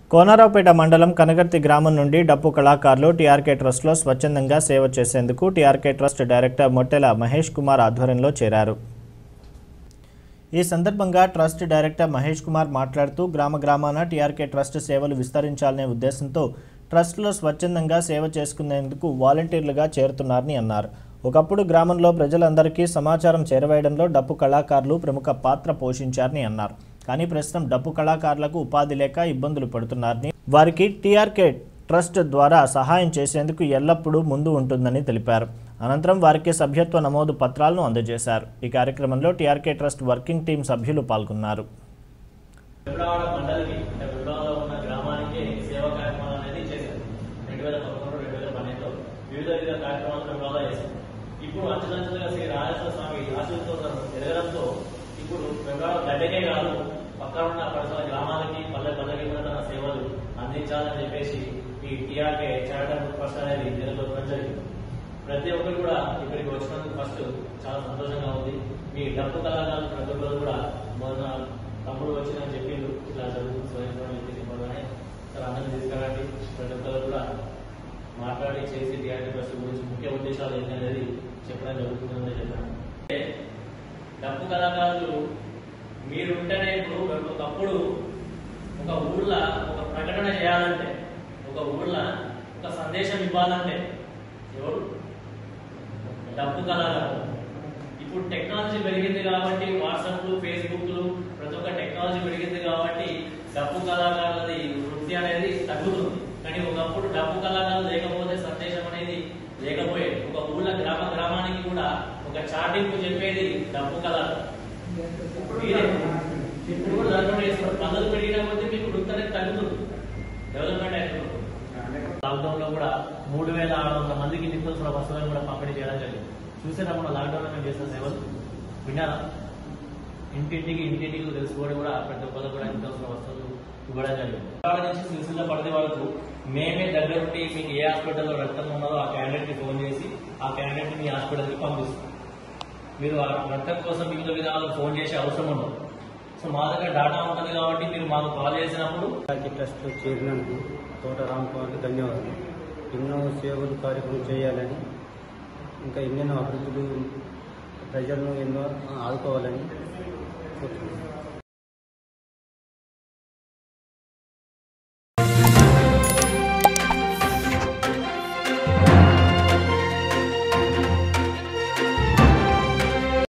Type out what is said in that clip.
కోనరావుపేట మండలం కనగర్తి గ్రామం నుండి డప్పు కళాకారులు టీఆర్కే ట్రస్ట్లో స్వచ్ఛందంగా సేవ చేసేందుకు TRK trust director Mottela Mahesh Kumar ఆధ్వర్యంలో చేరారు. ఈ సందర్భంగా ట్రస్ట్ డైరెక్టర్ మహేష్ కుమార్ మాట్లాడుతూ గ్రామాన టీఆర్కే ట్రస్ట్ సేవలు విస్తరించాలనే ఉద్దేశంతో ట్రస్ట్లో స్వచ్ఛందంగా సేవ చేసుకునేందుకు వాలంటీర్లుగా చేరుతున్నారని అన్నారు. ఒకప్పుడు గ్రామంలో ప్రజలందరికీ సమాచారం చేరవేయడంలో డప్పు కళాకారులు ప్రముఖ పాత్ర పోషించారని అన్నారు. కానీ ప్రస్తుతం డప్పు కళాకారులకు ఉపాధి లేక ఇబ్బందులు పడుతున్నారని, వారికి టీఆర్కే ట్రస్ట్ ద్వారా సహాయం చేసేందుకు ఎల్లప్పుడూ ముందు ఉంటుందని తెలిపారు. అనంతరం వారికి సభ్యత్వ నమోదు పత్రాలను అందజేశారు. ఈ కార్యక్రమంలో టీఆర్కే ట్రస్ట్ వర్కింగ్ టీం సభ్యులు పాల్గొన్నారు. ఇప్పుడు అంచెలంచెలుగా శ్రీ రాజేశ్వర స్వామి ఆశీస్సుతో ఎదగడంతో ఇప్పుడు గడ్డకే కాదు పక్కన ఉన్న పరిసర గ్రామాలకి పల్లెకి కూడా తన సేవలు అందించాలని చెప్పేసి ఈ టీఆర్కే చారిటబుల్ ట్రస్ట్ అనేది నెలకొల్పడం జరిగింది. ప్రతి ఒక్కరు కూడా ఇక్కడికి వచ్చినందుకు ఫస్ట్ చాలా సంతోషంగా ఉంది. మీ డప్పు కళాకారులు ప్రతి ఒక్కరు కూడా మొన్న తమ్ముడు వచ్చిందని చెప్పిండు, ఇట్లా జరుగుతుంది స్వయం చెప్పగానే చాలా అందరినీ తీసుకురండి, ప్రతి ఒక్కరు కూడా మాట్లాడి చేసి టీఆర్కే ట్రస్ట్ గురించి ముఖ్య ఉద్దేశాలు ఏంటనేది చెప్పడం జరుగుతుందని చెప్పాను. డప్పు కళాకారులు మీరుంటేనే ఇప్పుడు ఒకప్పుడు ఒక ఊర్లో ఒక ప్రకటన చేయాలంటే, ఒక ఊర్లో ఒక సందేశం ఇవ్వాలంటే ఎవరు? డప్పు కళాకారులు. ఇప్పుడు టెక్నాలజీ పెరిగింది కాబట్టి వాట్సాప్లు, ఫేస్బుక్లు ప్రతి ఒక్క టెక్నాలజీ పెరిగింది కాబట్టి డప్పు కళాకారులది వృత్తి అనేది తగ్గుతుంది. కానీ ఒకప్పుడు డప్పు కళాకారులు లేకపోతే సందేశం అనేది లేకపోయేది. ఒక ఊళ్ళో గ్రామానికి కూడా ఒక చాటింపు చెప్పేది డప్పు కళాకారులు. ఇప్పుడు కూడా దాంట్లో పనులు పెరిగిన కొద్దీ మీకు వృత్తి అనేది తగ్గుతుంది, డెవలప్మెంట్ అవుతుంది. లాక్డౌన్ లో కూడా 3600 మందికి నిత్యావసర వస్తువులను కూడా పంపిణీ చేయడం జరిగింది. చూసేటప్పుడు లాక్డౌన్ లో మేము చేసిన సేవలు విన్నారా? ఇంటింటికి తెలుసుకోవడం కూడా ప్రతి ఒక్కరు కూడా నిత్యావసర వస్తువులు ఇవ్వడం జరిగింది. నుంచి సిరిసిల్ల పరిధి వరకు మేమే దగ్గరుండి మీకు ఏ హాస్పిటల్లో రక్తం ఉన్నదో ఆ క్యాండిడేట్ కి ఫోన్ చేసి ఆ క్యాండిడేట్ మీ హాస్పిటల్కి పంపిస్తాం. మీరు ఆ రక్తం కోసం వివిధ విధాలు ఫోన్ చేసే అవసరం ఉండదు. సో మా దగ్గర డాటా ఉంటుంది కాబట్టి మీరు మాకు కాల్ చేసినప్పుడు ట్రస్ట్ లో చేరినందుకు తోట రామకుమార్కి ధన్యవాదాలు. ఎన్నో సేవలు కార్యక్రమం చేయాలని, ఇంకా ఎన్నెన్నో అభివృద్ధులు ప్రజలను ఎన్నో ఆదుకోవాలని కోరుతున్నాను.